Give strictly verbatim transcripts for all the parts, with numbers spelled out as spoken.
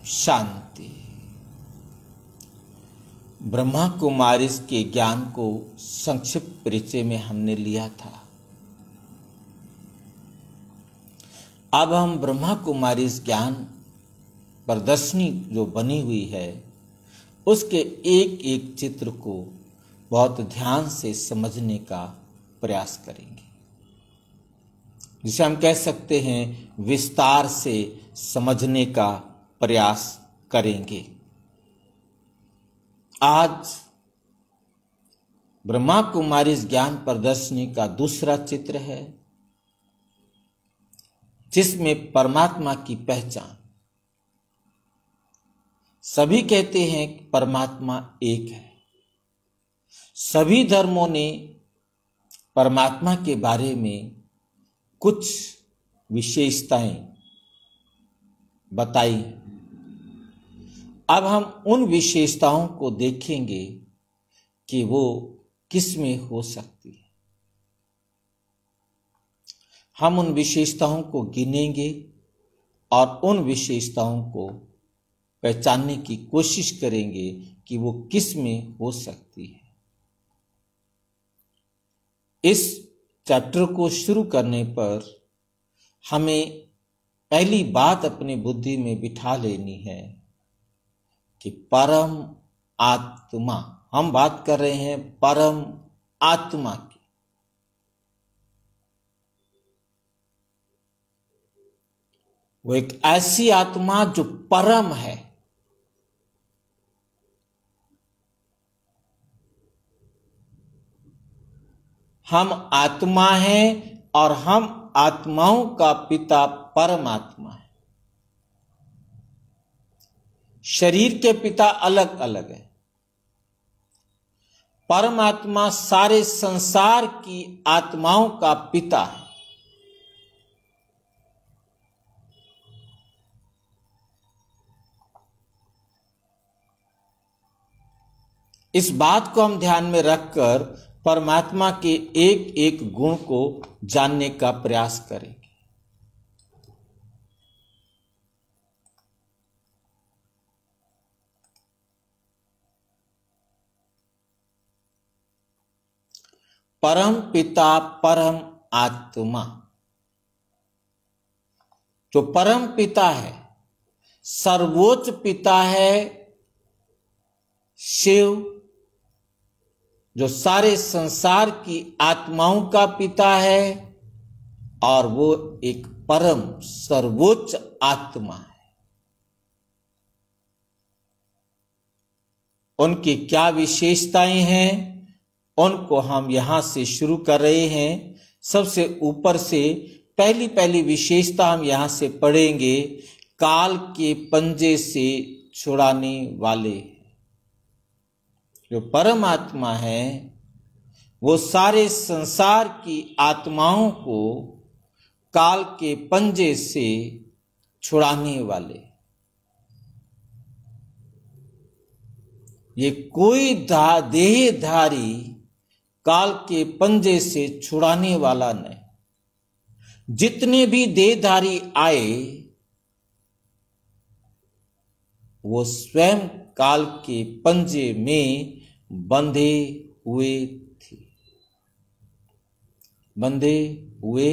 शांति। ब्रह्मा कुमारी के ज्ञान को संक्षिप्त परिचय में हमने लिया था। अब हम ब्रह्मा कुमारी ज्ञान प्रदर्शनी जो बनी हुई है उसके एक एक चित्र को बहुत ध्यान से समझने का प्रयास करेंगे, जिसे हम कह सकते हैं विस्तार से समझने का प्रयास करेंगे। आज ब्रह्मा कुमारी ज्ञान प्रदर्शनी का दूसरा चित्र है, जिसमें परमात्मा की पहचान। सभी कहते हैं कि परमात्मा एक है। सभी धर्मों ने परमात्मा के बारे में कुछ विशेषताएं बताई। अब हम उन विशेषताओं को देखेंगे कि वो किस में हो सकती है। हम उन विशेषताओं को गिनेंगे और उन विशेषताओं को पहचानने की कोशिश करेंगे कि वो किस में हो सकती है। इस चैप्टर को शुरू करने पर हमें पहली बात अपनी बुद्धि में बिठा लेनी है कि परम आत्मा, हम बात कर रहे हैं परम आत्मा की। वो एक ऐसी आत्मा जो परम है। हम आत्मा हैं और हम आत्माओं का पिता परमात्मा है। शरीर के पिता अलग अलग है। परमात्मा सारे संसार की आत्माओं का पिता है। इस बात को हम ध्यान में रखकर परमात्मा के एक एक गुण को जानने का प्रयास करेंगे। परम पिता परम आत्मा, जो परम पिता है, सर्वोच्च पिता है शिव, जो सारे संसार की आत्माओं का पिता है, और वो एक परम सर्वोच्च आत्मा है। उनकी क्या विशेषताएं हैं, उनको हम यहां से शुरू कर रहे हैं। सबसे ऊपर से पहली पहली विशेषता हम यहां से पढ़ेंगे। काल के पंजे से छुड़ाने वाले, जो परमात्मा है वो सारे संसार की आत्माओं को काल के पंजे से छुड़ाने वाले। ये कोई देहधारी काल के पंजे से छुड़ाने वाला नहीं। जितने भी देहधारी आए वो स्वयं काल के पंजे में बंधे हुए थे, बंधे हुए।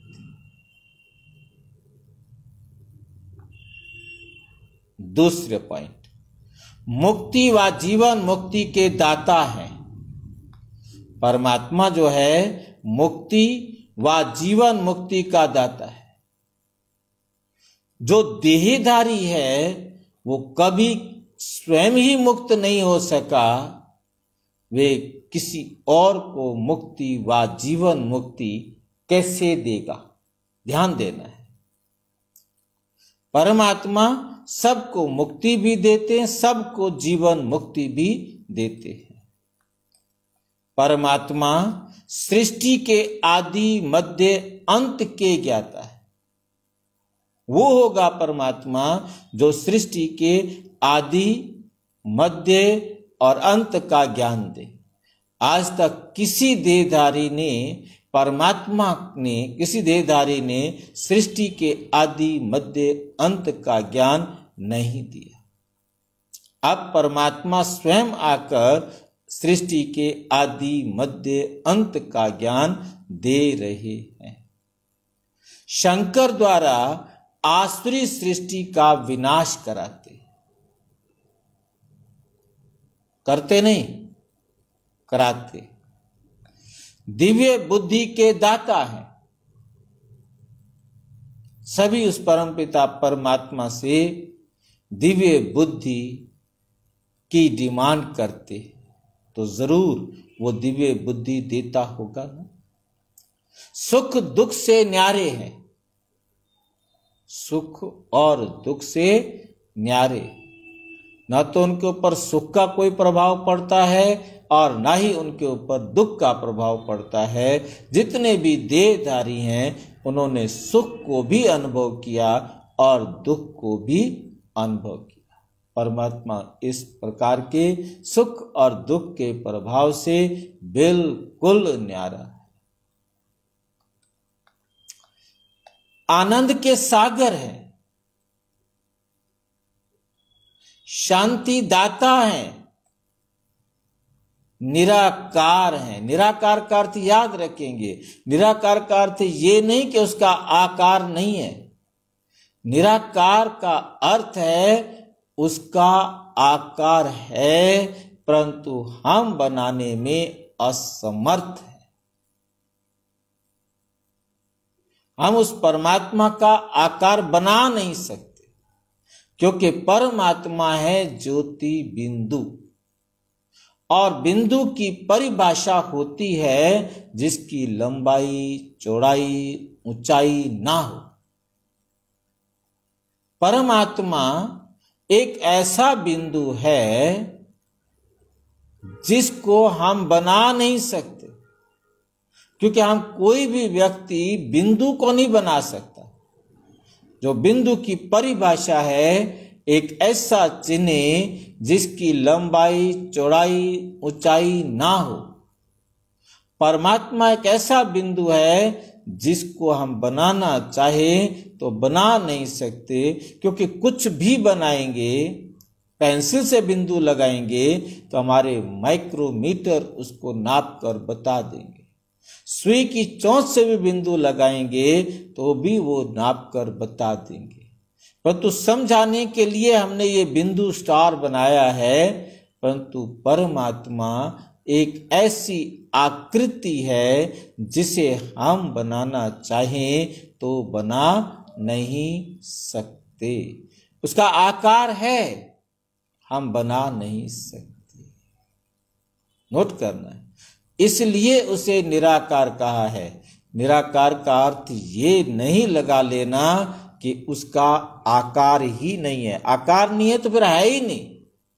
दूसरे पॉइंट, मुक्ति व जीवन मुक्ति के दाता है। परमात्मा जो है मुक्ति व जीवन मुक्ति का दाता है। जो देहधारी है वो कभी स्वयं ही मुक्त नहीं हो सका, वे किसी और को मुक्ति व जीवन मुक्ति कैसे देगा? ध्यान देना है। परमात्मा सबको मुक्ति भी देते हैं, सबको जीवन मुक्ति भी देते हैं। परमात्मा सृष्टि के आदि मध्य अंत के ज्ञाता है। वो होगा परमात्मा जो सृष्टि के आदि मध्य और अंत का ज्ञान दे। आज तक किसी देहधारी ने परमात्मा ने किसी देहधारी ने सृष्टि के आदि मध्य अंत का ज्ञान नहीं दिया। अब परमात्मा स्वयं आकर सृष्टि के आदि मध्य अंत का ज्ञान दे रहे हैं। शंकर द्वारा आसुरी सृष्टि का विनाश कराते, करते नहीं, कराते। दिव्य बुद्धि के दाता हैं। सभी उस परमपिता परमात्मा से दिव्य बुद्धि की डिमांड करते, तो जरूर वो दिव्य बुद्धि देता होगा ना। सुख दुख से न्यारे हैं, सुख और दुख से न्यारे। ना तो उनके ऊपर सुख का कोई प्रभाव पड़ता है और ना ही उनके ऊपर दुख का प्रभाव पड़ता है। जितने भी देहधारी हैं उन्होंने सुख को भी अनुभव किया और दुख को भी अनुभव किया। परमात्मा इस प्रकार के सुख और दुख के प्रभाव से बिल्कुल न्यारा है। आनंद के सागर है, शांति दाता है, निराकार है। निराकार का अर्थ याद रखेंगे, निराकार का अर्थ ये नहीं कि उसका आकार नहीं है। निराकार का अर्थ है उसका आकार है परंतु हम बनाने में असमर्थ है। हम उस परमात्मा का आकार बना नहीं सकते, क्योंकि परमात्मा है ज्योति बिंदु, और बिंदु की परिभाषा होती है जिसकी लंबाई, चौड़ाई, ऊंचाई ना हो। परमात्मा एक ऐसा बिंदु है जिसको हम बना नहीं सकते, क्योंकि हम कोई भी व्यक्ति बिंदु को नहीं बना सकता। जो बिंदु की परिभाषा है एक ऐसा चिन्ह जिसकी लंबाई, चौड़ाई, ऊंचाई ना हो। परमात्मा एक ऐसा बिंदु है जिसको हम बनाना चाहें तो बना नहीं सकते, क्योंकि कुछ भी बनाएंगे, पेंसिल से बिंदु लगाएंगे तो हमारे माइक्रोमीटर उसको नाप कर बता देंगे। सुई की चोंच से भी बिंदु लगाएंगे तो भी वो नाप कर बता देंगे। परंतु समझाने के लिए हमने ये बिंदु स्टार बनाया है, परंतु परमात्मा एक ऐसी आकृति है जिसे हम बनाना चाहें तो बना नहीं सकते। उसका आकार है, हम बना नहीं सकते। नोट करना है, इसलिए उसे निराकार कहा है। निराकार का अर्थ ये नहीं लगा लेना कि उसका आकार ही नहीं है। आकार नहीं है तो फिर है ही नहीं,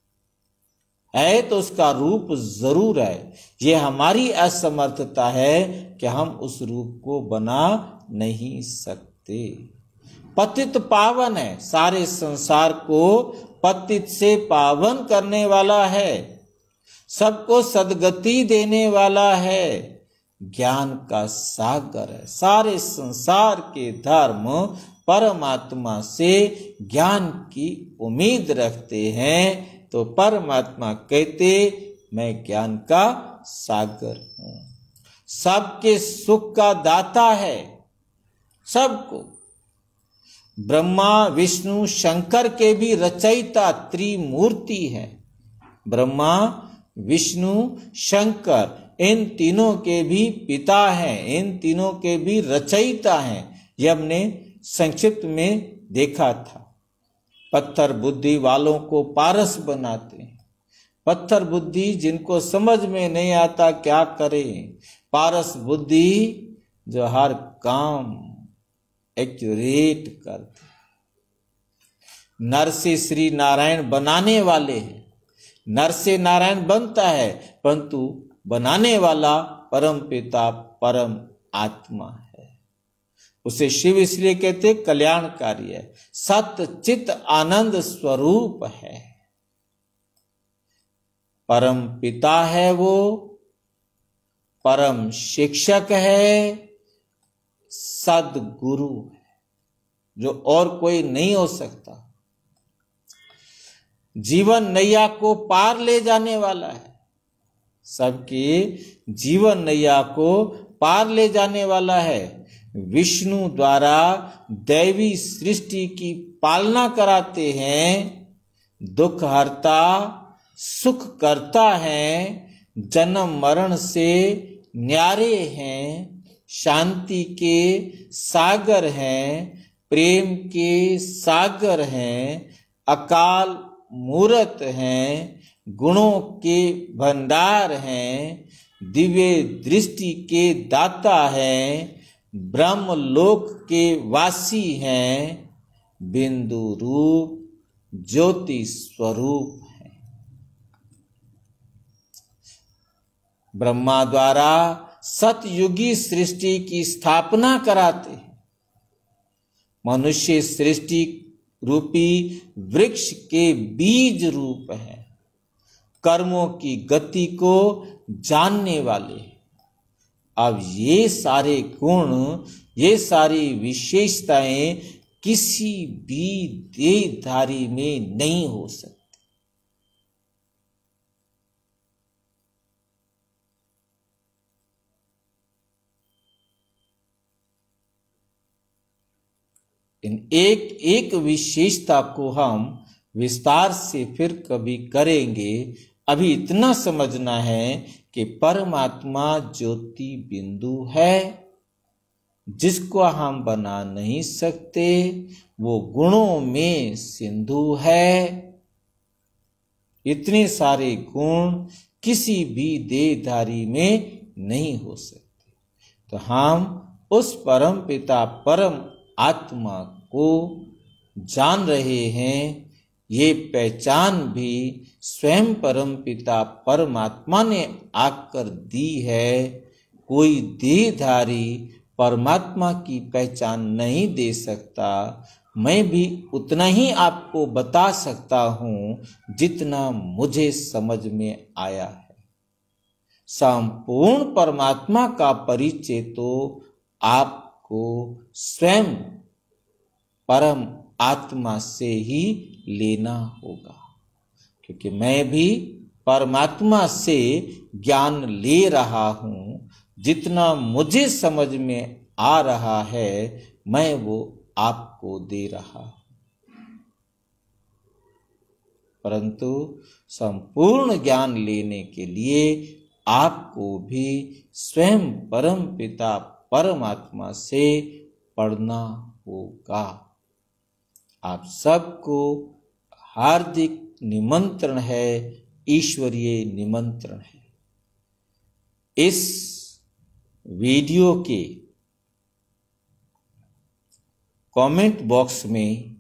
है तो उसका रूप जरूर है। ये हमारी असमर्थता है कि हम उस रूप को बना नहीं सकते। पतित पावन है, सारे संसार को पतित से पावन करने वाला है, सबको सद्गति देने वाला है, ज्ञान का सागर है। सारे संसार के धर्म परमात्मा से ज्ञान की उम्मीद रखते हैं, तो परमात्मा कहते मैं ज्ञान का सागर हूं। सबके सुख का दाता है, सबको। ब्रह्मा विष्णु शंकर के भी रचयिता त्रिमूर्ति है। ब्रह्मा विष्णु शंकर इन तीनों के भी पिता हैं, इन तीनों के भी रचयिता हैं। यह हमने संक्षिप्त में देखा था। पत्थर बुद्धि वालों को पारस बनाते हैं। पत्थर बुद्धि जिनको समझ में नहीं आता क्या करें, पारस बुद्धि जो हर काम एक्यूरेट करते। नर से श्री नारायण बनाने वाले हैं। नर से नारायण बनता है, परंतु बनाने वाला परम पिता परम आत्मा है। उसे शिव इसलिए कहते कल्याणकारी है, सत्य चित आनंद स्वरूप है। परम पिता है वो, परम शिक्षक है, सदगुरु है, जो और कोई नहीं हो सकता। जीवन नैया को पार ले जाने वाला है, सबके जीवन नैया को पार ले जाने वाला है। विष्णु द्वारा दैवी सृष्टि की पालना कराते हैं, दुख हरता सुख करता है, जन्म मरण से न्यारे हैं, शांति के सागर हैं, प्रेम के सागर हैं, अकाल मूरत हैं, गुणों के भंडार हैं, दिव्य दृष्टि के दाता हैं, ब्रह्म लोक के वासी हैं, बिंदु रूप ज्योति स्वरूप हैं। ब्रह्मा द्वारा सतयुगी सृष्टि की स्थापना कराते हैं। मनुष्य सृष्टि रूपी वृक्ष के बीज रूप है, कर्मों की गति को जानने वाले। अब ये सारे गुण, ये सारी विशेषताएं किसी भी देहधारी में नहीं हो सकती। इन एक एक विशेषता को हम विस्तार से फिर कभी करेंगे। अभी इतना समझना है कि परमात्मा ज्योति बिंदु है, जिसको हम बना नहीं सकते। वो गुणों में सिंधु है। इतने सारे गुण किसी भी देहधारी में नहीं हो सकते। तो हम उस परम पिता परम आत्मा को जान रहे हैं। ये पहचान भी स्वयं परम पिता परमात्मा ने आकर दी है। कोई देहधारी परमात्मा की पहचान नहीं दे सकता। मैं भी उतना ही आपको बता सकता हूं जितना मुझे समझ में आया है। संपूर्ण परमात्मा का परिचय तो आपको स्वयं परम आत्मा से ही लेना होगा, क्योंकि मैं भी परमात्मा से ज्ञान ले रहा हूं। जितना मुझे समझ में आ रहा है मैं वो आपको दे रहा हूं, परंतु संपूर्ण ज्ञान लेने के लिए आपको भी स्वयं परम पिता परमात्मा से पढ़ना होगा। आप सबको हार्दिक निमंत्रण है, ईश्वरीय निमंत्रण है। इस वीडियो के कमेंट बॉक्स में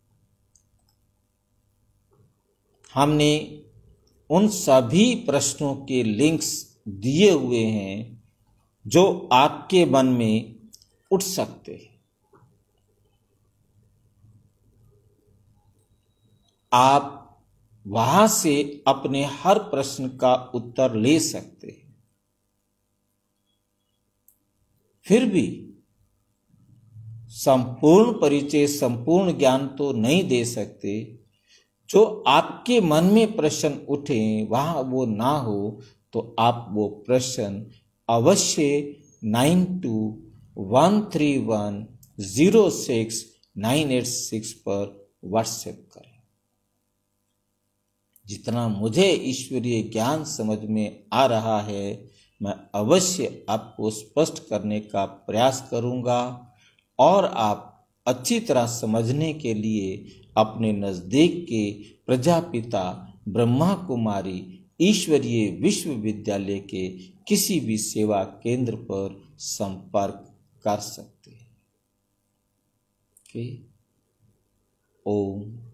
हमने उन सभी प्रश्नों के लिंक्स दिए हुए हैं जो आपके मन में उठ सकते हैं। आप वहां से अपने हर प्रश्न का उत्तर ले सकते हैं। फिर भी संपूर्ण परिचय, संपूर्ण ज्ञान तो नहीं दे सकते। जो आपके मन में प्रश्न उठे वहां वो ना हो तो आप वो प्रश्न अवश्य nine two one three one zero six nine eight six पर व्हाट्सएप करें। जितना मुझे ईश्वरीय ज्ञान समझ में आ रहा है मैं अवश्य आपको स्पष्ट करने का प्रयास करूंगा, और आप अच्छी तरह समझने के लिए अपने नजदीक के प्रजापिता ब्रह्मा कुमारी ईश्वरीय विश्वविद्यालय के किसी भी सेवा केंद्र पर संपर्क कर सकते हैं। ओम